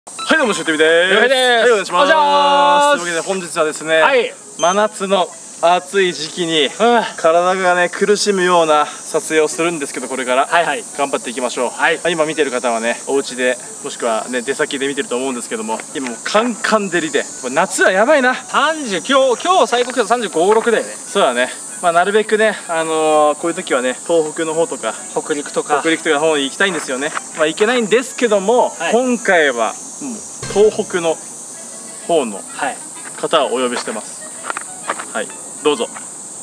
はい、どうも、しゅうてみです。はい、お願いします。というわけで本日はですね、真夏の暑い時期に体がね苦しむような撮影をするんですけど、これから頑張っていきましょう。今見てる方はね、お家でもしくはね出先で見てると思うんですけども、今もうカンカン照りで夏はやばいな。 30、今日最高気温35、6だよね。 そうだね。まあなるべくね、こういう時はね東北の方とか北陸とかの方に行きたいんですよね。まあ行けないんですけども、今回はもう東北の方の方をお呼びしてます。はい、どうぞ。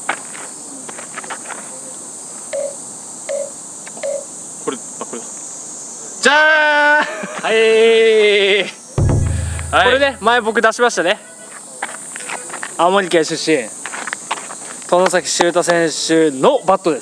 これだ。じゃーん。 これね、前僕出しましたね。青森県出身外崎修太選手のバットです。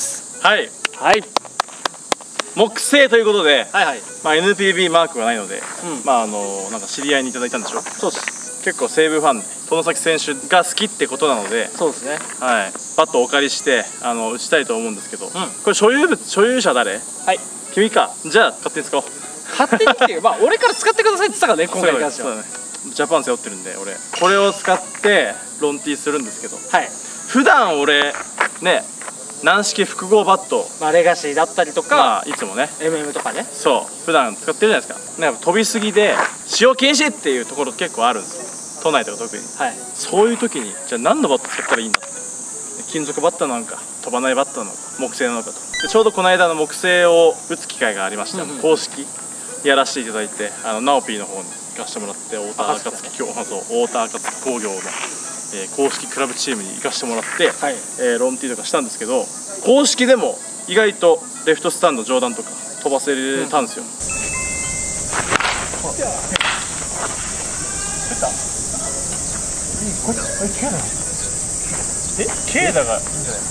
木製ということで、まあ NPB マークがないので、まあなんか知り合いにいただいたんでしょ。 そうです。 結構西武ファンで外崎選手が好きってことなので、 そうですね。 バットをお借りして打ちたいと思うんですけど、これ所有者誰？君か。じゃあ勝手に使おう。 勝手にっていう、まあ俺から使ってくださいって言ったからね、今回に関しては。 ジャパン背負ってるんで、俺これを使ってロンティーするんですけど、普段俺ね軟式複合バット、 レガシーだったりとか、 いつもね MM とかね、 そう普段使ってるじゃないですか。なんか飛びすぎで使用禁止っていうところ結構あるんですよ、都内とか特に。そういう時にじゃあ何のバット使ったらいいんだって、金属バットなのか飛ばないバットなのか木製なのかと。でちょうどこの間木製を打つ機会がありました。公式やらせていただいて、ナオピーの方に行かせてもらって、太田暁工業の公式クラブチームに行かせてもらって、ロンティーとかしたんですけど、公式でも意外とレフトスタンド上段とか飛ばせたんですよ。Kだがいいんじゃない？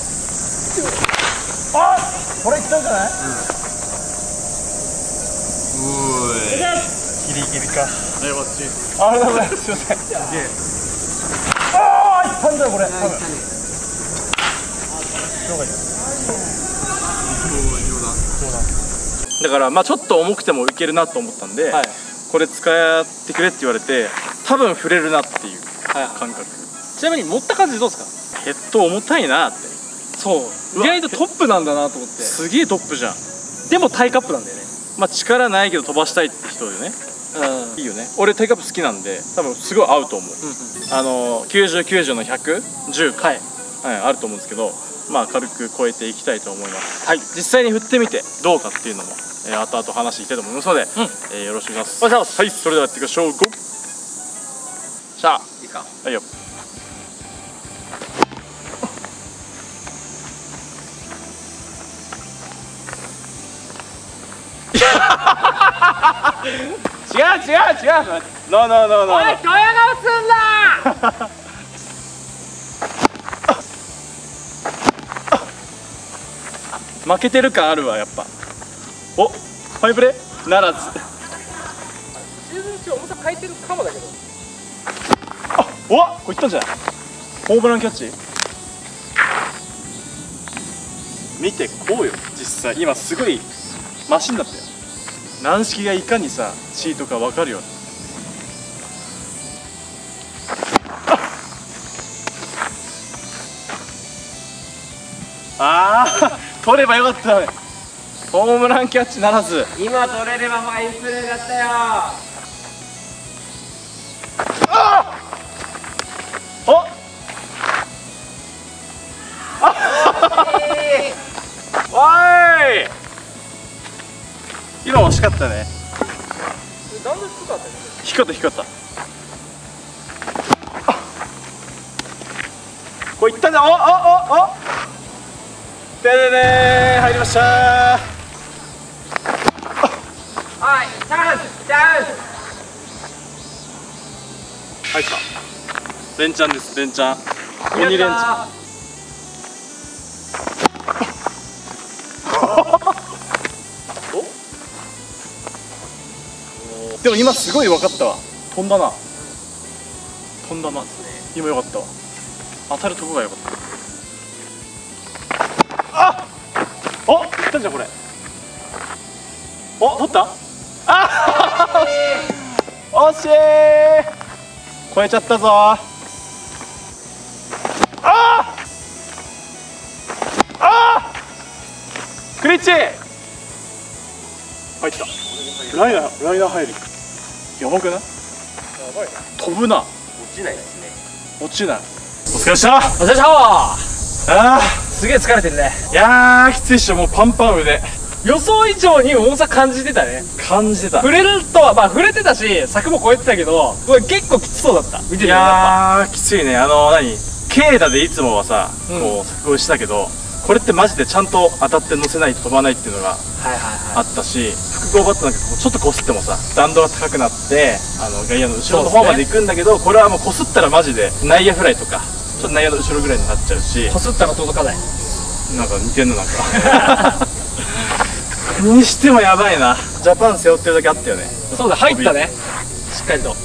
これいったんじゃない？ギリギリか。ありがとうございます。すいません。いったんだよこれ。多分。だからまあちょっと重くてもいけるなと思ったんで、これ使ってくれって言われて、多分触れるなっていう感覚。 ちなみに持った感じどうですか？ ヘッド重たいなって。 そう、意外とトップなんだなと思って。 すげえトップじゃん。 でもタイカップなんだよね。まあ力ないけど飛ばしたいって人よね。いいよね。俺タイカップ好きなんで、多分すごい合うと思う。90、90の100、10か、あると思うんですけど、まあ軽く超えていきたいと思います。実際に振ってみてどうかっていうのも後々話していきたいと思いますので、よろしくお願いします。はい、それではやっていきましょう。ゴー。さあ、いいか。はいよ。違う。ノー。 おい、ドヤ顔すんな。 負けてる感あるわ、やっぱ。お、ファイブレならず。 シーズン中重さ変えてるかもだけど。 お、これいったんじゃない？ホームランキャッチ。見てこうよ、実際今すごいマシンだったよ。軟式がいかにさチートか分かるよね。取ればよかったね。ホームランキャッチならず。 今取れればファインプレーだったよ。 今惜しかったね。 弾道低かったね。 低かった。これいったんだ。でね、入りました。 はい、チャンス。 入った。連チャンです、連チャン。鬼連チャン。でも今すごい分かったわ。飛んだな。今よかったわ。当たるとこがよかった。お、いったんじゃんこれ。お、取った？ 惜しい。超えちゃったぞ。ああクリッチ入った。ライナー入る。やばくない？やばいな。飛ぶな。落ちないですね。落ちない。お疲れでした。 お疲れでした。 あすげえ疲れてるね。 いやーきついっしょ。もうパンパン腕。 予想以上に重さ感じてたね。 感じてた。 触れるとはまあ触れてたし、柵も越えてたけど、これ結構きつそうだった。見てるよ。 いやーきついね。軽打でいつもはさ、こう柵越しだけど、これってマジでちゃんと当たって乗せないと飛ばないっていうのがあったし、複合バットなんかちょっとこすってもさ、弾道が高くなって外野の後ろの方まで行くんだけど、これはもうこすったらマジで内野フライとかちょっと内野の後ろぐらいになっちゃうし、 こすったら届かない。 なんか似てんのなんかにしてもやばいな。ジャパン背負ってるだけあったよね。 そうだ、入ったね、しっかりと。まあ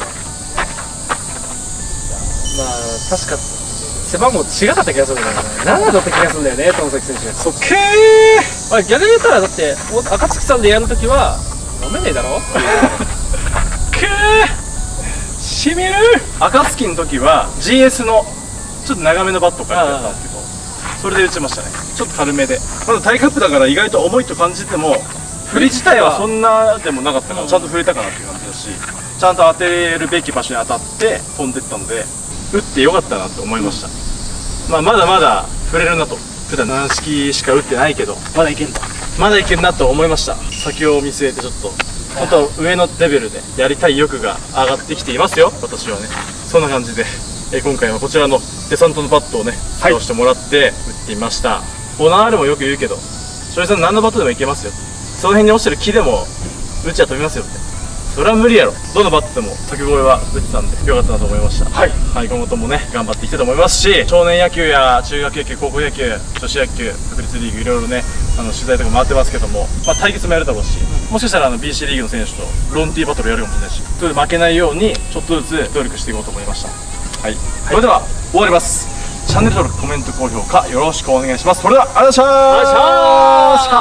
確か背番号違かった気がするんだよね。7だった気がするんだよね、友崎選手。 そっけー。逆に言ったらだって暁さんでやるときは飲めねえだろくーしみる。暁の時は GS のちょっと長めのバットを買ってやったんですけど、それで打ちましたね。ちょっと軽めで。まだタイカップだから意外と重いと感じても、振り自体はそんなでもなかったから、ちゃんと振れたかなっていう感じだし、ちゃんと当てるべき場所に当たって飛んでったので、打ってよかったなと思いました。まだまだ振れるなと。普段軟式しか打ってないけど、 まだいけんだ。 まだいけるなと思いました。先を見据えてちょっと本当上のレベルでやりたい欲が上がってきていますよ、私はね。そんな感じで、今回はこちらのデサントのバットをね使わせてもらって打ってみました。ボナールもよく言うけど、翔平さん何のバットでもいけますよ。その辺に落ちてる木でも打ちは飛びますよって。それは無理やろ。どのバットでも柵越えは打ってたんでよかったなと思いました。はい、今後ともね頑張っていきたいと思いますし、少年野球や中学野球、高校野球、女子野球、国立リーグいろいろね取材とか回ってますけども、対決もやるだろうし、もしかしたらBC リーグの選手とロンティーバトルやるかもしれないし、それで負けないようにちょっとずつ努力していこうと思いました。はい、それでは終わります。チャンネル登録、コメント、高評価よろしくお願いします。それではありがとうございました。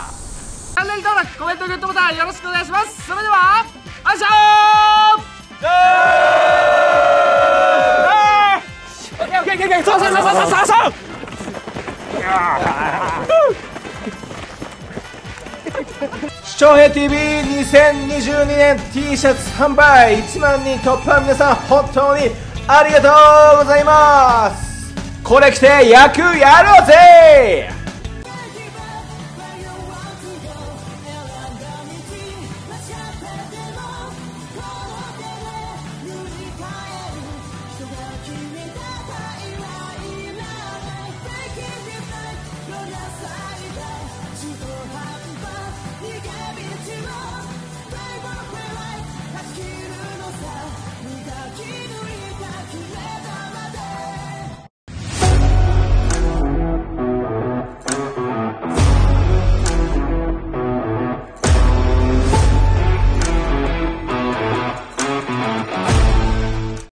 チャンネル登録、コメント、グッドボタンよろしくお願いします。それではあいしょー。そう翔平 TV2022 年 T シャツ販売1万人突破、皆さん本当にありがとうございます。これ着て野球やろうぜ。